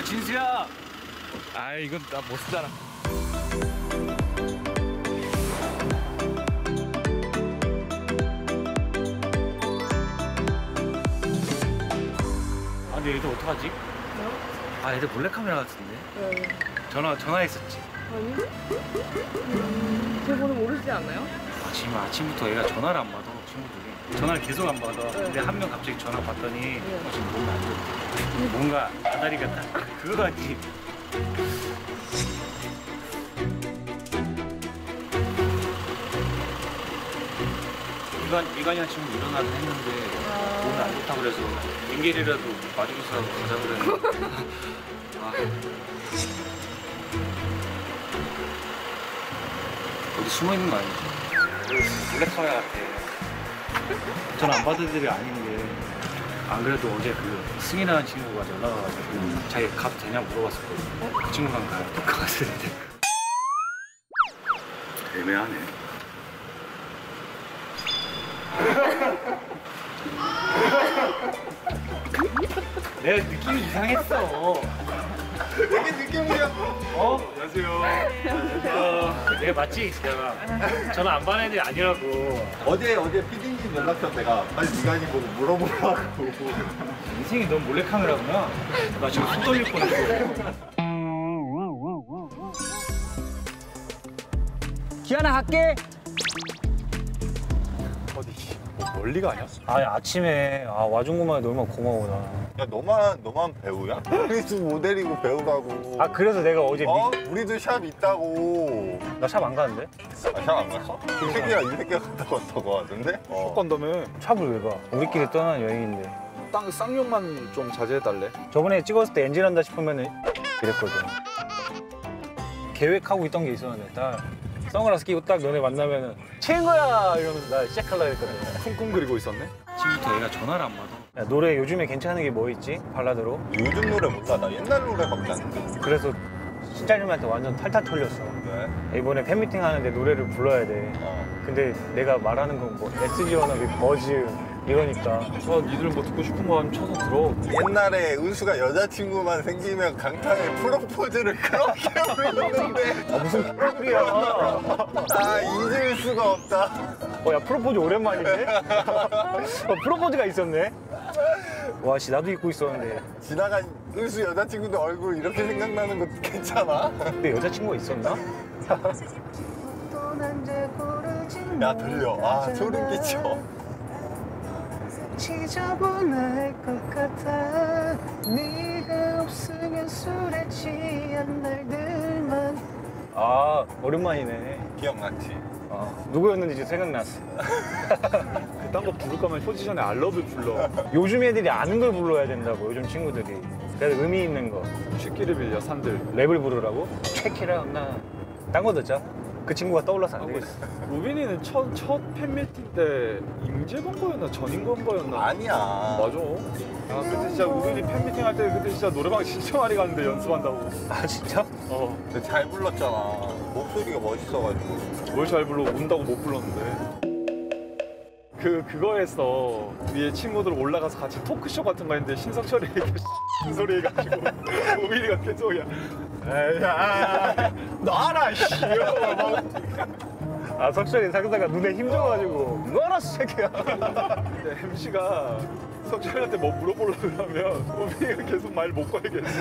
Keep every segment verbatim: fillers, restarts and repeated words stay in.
진수야! 아, 이건 나 못 쓰잖아. 아, 근데 얘들 어떡하지? 아, 얘들 몰래카메라 같은데? 네. 전화, 전화했었지? 아니? 음, 제 번호 모르지 않나요? 아, 지금 아침부터 얘가 전화를 안 받아, 친구들이. 전화를 계속 안 받아. 네. 근데 한 명 갑자기 전화 받더니 네. 어, 지금 뭔가 안 좋대. 뭔가 아다리가 딱 그거 같지? 이관, 이관이랑 지금 일어나긴 했는데 아... 몸이 안 좋다고 그래서 인계리라도 마주쳐서 가자 그랬는데 아. 어디 숨어 있는 거 아니지? 블랙카메라 같아. 전 안 받을 일이 아닌데 안 그래도 어제 그 승이라는 친구가 전화가 와가지고 음. 자기 가도 되냐 물어봤었거든. 어? 그 친구랑 가요. 또 가봤는데 애매하네. 내가 느낌이 이상했어. 되게 느낌이야. 어? 안녕하세요. 안녕하세요. 내가 맞지? 내가 전화 안 받는 애들이 아니라고. 어제 어제 피디님 연락처 내가 빨리 미간이 보고 물어보라고. 인생이 너무 몰래카메라구나. 나 지금 손 떨릴 뻔했어. 기아나 갈게. 어디 뭐 멀리 가냐? 아 아침에 아, 와준 것만 해도 얼마나 고마워 나. 야 너만 너만 배우야? 우리도 모델이고 배우라고. 아 그래서 내가 어제 어? 우리도 샵 있다고. 나 샵 안 가는데? 아, 샵 안 갔어? 이 새끼가 이 새끼가 갔다고 왔다고 하던데? 어. 건다며. 샵을 왜 가? 우리끼리 떠나는 여행인데. 땅 쌍욕만 좀 자제해달래. 저번에 찍었을 때 엔진한다 싶으면은 이랬거든. 계획하고 있던 게 있었는데 딱 선글라스 끼고 딱 너네 만나면은 친구야 이러면서 나 시작하려고 했거든. 쿵쿵 그리고 있었네. 아침부터 얘가 전화를 안 받아. 야, 노래 요즘에 괜찮은 게 뭐 있지? 발라드로? 요즘 노래 몰라. 나 옛날 노래밖에 안 듣는데. 그래서 신짜님한테 완전 탈탈 털렸어. 왜? 이번에 팬미팅 하는데 노래를 불러야 돼. 어. 근데 내가 말하는 건 뭐 에스지 워너비 버즈 이러니까 아, 니들 뭐 듣고 싶은 거 하면 쳐서 들어. 옛날에 은수가 여자친구만 생기면 강타에 프로포즈를 그렇게 불렀는데 아, 무슨 소리야. 아 잊을 수가 없다. 어, 야 프로포즈 오랜만인데? 어, 프로포즈가 있었네? 와, 씨 나도 잊고 있었는데. 지나간 은수 여자친구도 얼굴 이렇게 생각나는 것도 괜찮아? 근데 여자친구가 있었나? 야 들려. 아 소름 끼쳐. 지저분할 것 같아. 네가 없으면 술에 취한 날들만. 아 오랜만이네. 기억났지? 아, 누구였는지 이제 생각났어. 그딴 거 부를 거면 포지션에 알러뷰 불러. 요즘 애들이 아는 걸 불러야 된다고. 요즘 친구들이. 그래서 의미 있는 거. 새끼를 빌려 산들. 랩을 부르라고? 체키라 나. 딴 거 듣자. 그 친구가 떠올라서 안 되겠어. 우빈이는 첫, 첫 팬미팅 때 임재범 거였나 전인권 거였나? 아니야. 맞아. 아 그때 진짜 우빈이 팬미팅 할 때 그때 진짜 노래방 진짜 많이 갔는데 연습한다고. 아 진짜? 어. 근데 잘 불렀잖아. 목소리가 멋있어가지고. 뭘 잘 불러 운다고 못 불렀는데. 그 그거 했어. 위에 친구들 올라가서 같이 토크쇼 같은 거 했는데 신석철이 긴 소리 해가지고 우빈이가 계속 야 에야 나라 씨. 아 석철이 상사가 눈에 힘줘가지고 너라 새끼야. 근데 엠씨가 석철이한테 뭐 물어보려고 그러면 우빈이가 계속 말 못 걸겠어.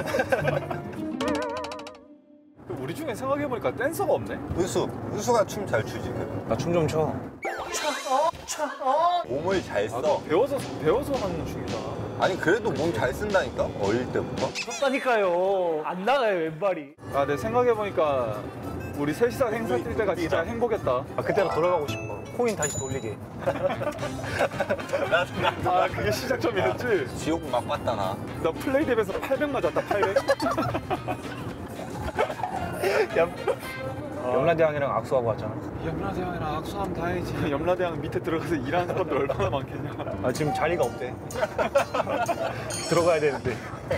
우리 중에 생각해보니까 댄서가 없네? 은수. 은수가 춤 잘 추지. 나 춤 좀 춰. 몸을 잘 아, 써. 너 배워서 배워서 하는 춤이잖아. 아니 그래도 몸 잘 쓴다니까? 어릴 때부터. 쳤다니까요. 안 나가요 왼발이. 아, 내 생각해보니까 우리 셋이서 행사 뛸 때가 진짜 행복했다. 아 그때로 돌아가고 싶어. 코인 다시 돌리게. 나도 나도. 아, 그게 시작점이었지? 지옥 막 봤다 나. 나 플레이랩에서 팔백 맞았다, 팔백. 야, 염라대왕이랑 악수하고 왔잖아. 염라대왕이랑 악수하면 다행이지. 염라대왕 밑에 들어가서 일하는 사람들 얼마나 많겠냐. 아 지금 자리가 없대. 들어가야 되는데.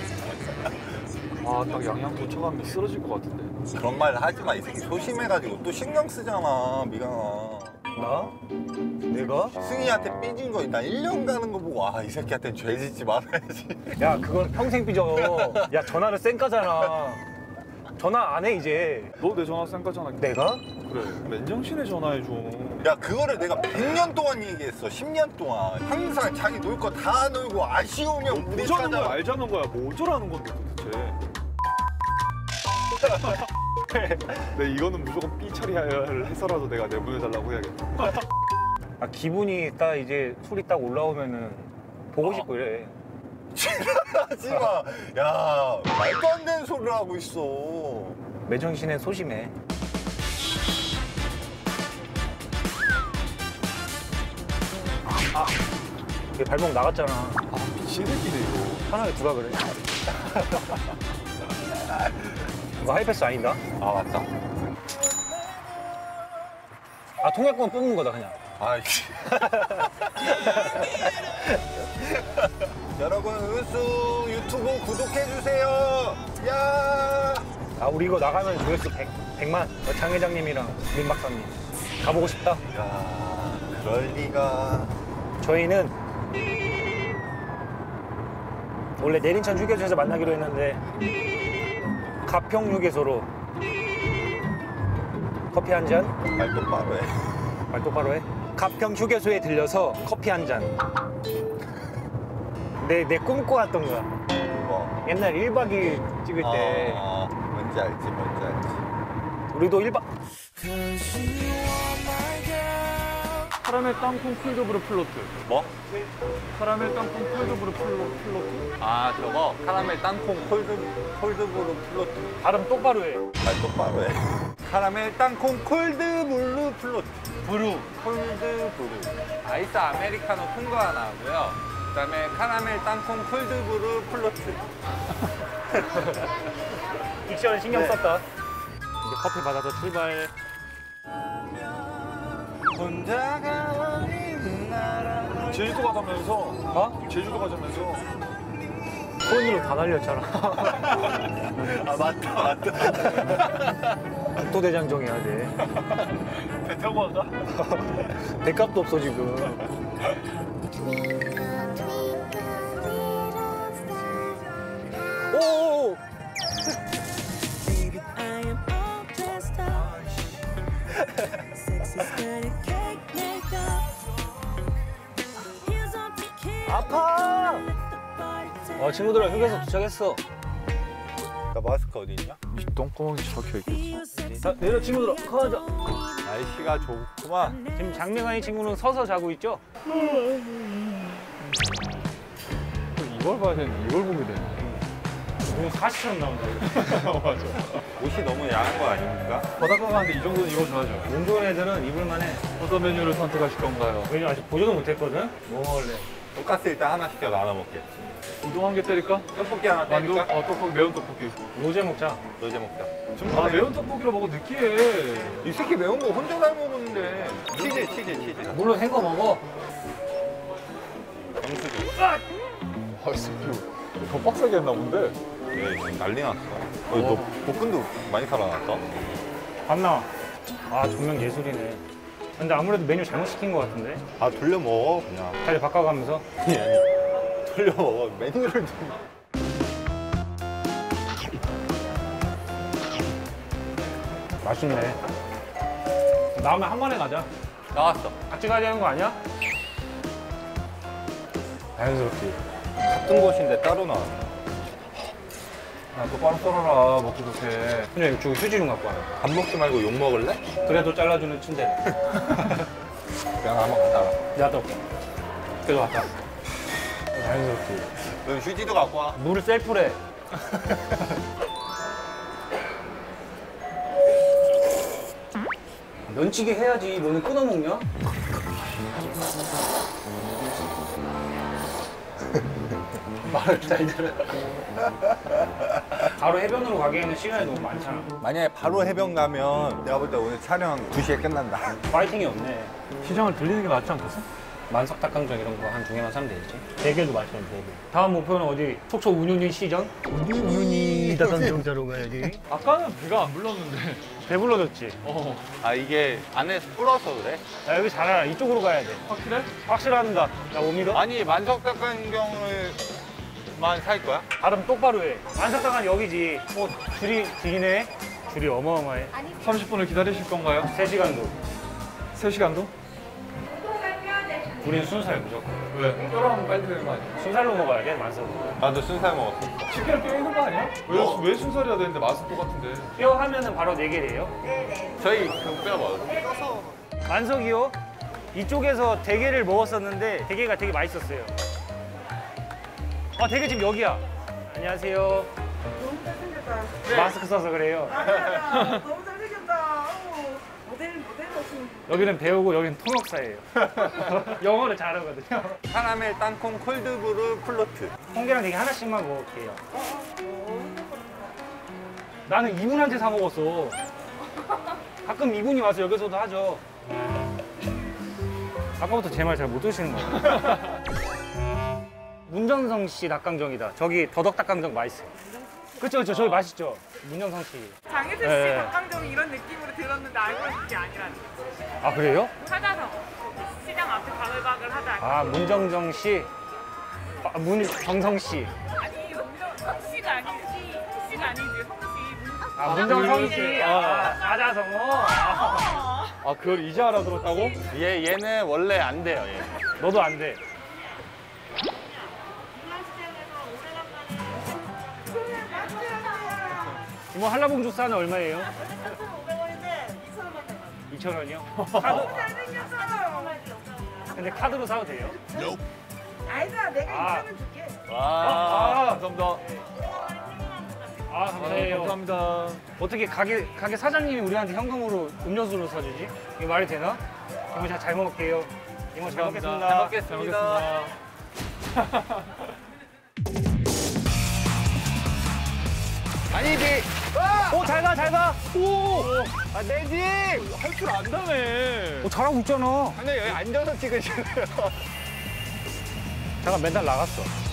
아, 딱 양양 도착하면 쓰러질 것 같은데. 그런 말 하지 마. 이 새끼 소심해가지고 또 신경 쓰잖아 미강아. 나? 내가? 승희한테 삐진 거 나 일 년 가는 거 보고 아 이 새끼한테 죄 짓지 말아야지. 야 그건 평생 삐져. 야 전화를 쌩까잖아. 전화 안 해 이제. 너 내 전화 쌩까잖아. 내가? 그래. 맨정신에 전화해줘. 야 그거를 내가 백 년 동안 얘기했어. 십 년 동안 항상 자기 놀 거 다 놀고 아쉬우면 우리 보자는 거야, 찾아. 알자는 거야. 뭐 어쩌라는 건데 도대체. 내 이거는 무조건 삐 처리를 해서라도 내가 내보내달라고 해야겠다. 아 기분이 딱 이제 술이 딱 올라오면은 보고 어. 싶고 이래. 하지 마. 야 말도 안 되는 소리를 하고 있어. 매정신에 소심해. 아, 이게 발목 나갔잖아. 아 미친 새끼네 이거. 편하게 두라 그래. 이거 하이패스 아닌가? 아 맞다. 아 통역권 뽑는 거다 그냥. 아이씨. 여러분 은수 유튜브 구독해주세요. 야. 아 우리 이거 나가면 조회수 백, 백만. 어, 장 회장님이랑 민 박사님 가보고 싶다. 야 그럴 리가. 저희는 원래 내린천 휴게소에서 만나기로 했는데 가평 휴게소로 커피 한 잔, 말 똑바로 해. 말 똑바로 해. 가평 휴게소에 들려서 커피 한 잔. 내, 내 꿈꿔왔던 거야. 뭐. 옛날 일 박 이 일 찍을 때 아, 뭔지 알지 뭔지 알지. 우리도 일 박 카라멜 땅콩 콜드브루 플로트. 뭐? 카라멜 땅콩 콜드브루 플로, 플로트? 아 저거 카라멜 땅콩 콜드 콜드브루 플로트. 발음 똑바로 해. 말 똑바로 해. 카라멜 땅콩 콜드브루 플로트. 브루 콜드브루. 아이스 아메리카노 큰 거 하나 하고요. 그다음에 카라멜 땅콩 콜드브루 플로트. 딕션 신경 썼다. 이제 커피 받아서 출발. 혼자가 어린 나라. 제주도 가자면서. 어? 제주도 가자면서. 폰으로 다 날렸잖아. 아 맞다 맞다. 국도대장정 해야 돼. 배 타고 갈까? 배값도 없어 지금. 오! 아파! 어 친구들아 휴게소 도착했어. 나 마스크 어디 있냐? 이 똥구멍이 적혀 있겠지. 자 내려 친구들아 가자. 날씨가 좋구만. 지금 장명환이 친구는 서서 자고 있죠? 이걸 봐야 되는데 이걸 보게 되네. 오늘 사시처럼 나온다. 맞아. 옷이 너무 야한 거 아닙니까? 바닷가 가는데 이 정도는 입어줘야죠. 몸 좋은 애들은 입을만해. 어떤 메뉴를 선택하실 건가요? 왜냐면 아직 보지도 못했거든? 뭐 먹을래? 돈가스 일단 하나 시켜 나눠 먹게. 우동 한 개 때릴까? 떡볶이 하나 만두? 때릴까? 어, 떡볶이, 매운 떡볶이. 로제 먹자. 너제 먹자. 아, 매운 떡볶이로 먹어 느끼해. 이 새끼 매운 거 혼자 잘 먹는데. 치즈 치즈 치즈. 물론 생 거 먹어. 영수증. 아, 이 새끼. 더 빡세게 했나 본데? 네, 지금 난리 났어. 어, 너 볶음도 많이 살아났어? 봤나? 아 조명 예술이네. 근데 아무래도 메뉴 잘못 시킨 거 같은데? 아 돌려 먹어 그냥. 자리 바꿔가면서. 아니 아니. 돌려 먹어. 메뉴를 좀. 맛있네. 나오면 한 번에 가자. 나왔어. 같이 가야 되는 거 아니야? 자연스럽지. 같은 곳인데 따로 나왔어. 아, 똑바로 썰어라. 먹기 좋게. 그냥 이거 휴지 좀 갖고 와. 밥 먹지 말고 욕 먹을래? 그래도 잘라주는 춘대. 그냥 한번 갔다 와. 내가 갔다 올게. 그래도 왔다. 자연스럽지. 넌 휴지도 갖고 와. 물을 셀프래. 면치기 해야지. 너는 끊어 먹냐? 말을 잘 들어. 바로 해변으로 가기에는 시간이 너무 많잖아. 만약에 바로 해변 가면 내가 볼 때 오늘 촬영 두 시에 끝난다. 파이팅이 없네. 시장을 들리는 게 낫지 않겠어? 만석 닭강정 이런 거 한 두 개만 사면 되겠지. 대게도 맛있는 대게. 다음 목표는 어디? 속초 운윤이 시전? 운윤이 닭강정자로 가야지. 아까는 배가 안 불렀는데. 배불러졌지? 어. 아 이게 안에서 불어서 그래? 야, 여기 잘 알아. 이쪽으로 가야 돼. 확실해? 확실한다. 나 못 믿어? 아니 만석닭강정을만 살 거야? 발음 똑바로 해. 만석닭은 여기지. 어, 줄이 기네. 줄이 어마어마해. 삼십 분을 기다리실 건가요? 세 시간도. 세 시간도? 우린 순살 무조건. 왜? 뼈라면 빨리 되는 거 아니야? 순살로 먹어야 돼, 만석. 나도 순살 먹었어. 집게를 뼈 있는 거 아니야? 왜, 왜 순살이야 되는데 맛은 똑같은데. 뼈 하면은 바로 네 개래요. 저희 그뼈 먹었어. 만석이요? 이쪽에서 대게를 먹었었는데 대게가 되게 맛있었어요. 아, 대게 지금 여기야. 안녕하세요. 너무 잘생겼다. 마스크 써서 그래요. 맞아. 너무 잘생겼다. 어머, 모델 모델 같은. 여기는 배우고 여기는 통역사예요. 영어를 잘하거든요. 카라멜 땅콩 콜드브루 플로트. 홍게랑 대게 하나씩만 먹을게요. 나는 이분한테 사 먹었어. 가끔 이분이 와서 여기서도 하죠. 아까부터 제 말 잘 못 들으시는 거예요. 문정성 씨 닭강정이다. 저기 더덕 닭강정 맛있어요. 그쵸, 그쵸. 저기 맛있죠. 문정성 씨. 장혜수 씨 네. 닭강정이 이런 느낌으로 들었는데 알고 있는 게 아니라는. 아, 그래요? 찾아서 시장 앞에 바글바글 하다. 아, 문정정 씨. 아, 문정성 씨. 아니 성 씨가 아니지. 성 씨가 아니지. 성 씨. 아, 문정성 씨. 아, 사자성어. 아, 아, 그걸 이제 알아들었다고? 얘 얘는 원래 안 돼요. 얘. 너도 안 돼. 이모 한라봉 주스 하나 얼마예요? 이천 원이요? 카드, 근데 카드로 사도 돼요? 아니다. 내가 아. 이천원 줄게. 와. 아, 감사합니다. 아, 감사해요. 감사합니다. 어떻게 가게, 가게 사장님이 우리한테 현금으로 음료수를 사주지? 이거 말이 되나? 이모 제가 잘 먹을게요. 이모 잘 먹겠습니다. 잘 먹겠습니다. 잘 먹겠습니다. 아니 이게 오, 잘 가, 잘 가. 오, 아, 내 집. 할 줄 안다며. 오, 잘하고 있잖아. 근데 여기 앉아서 찍으시네요. 잠깐 맨날 나갔어.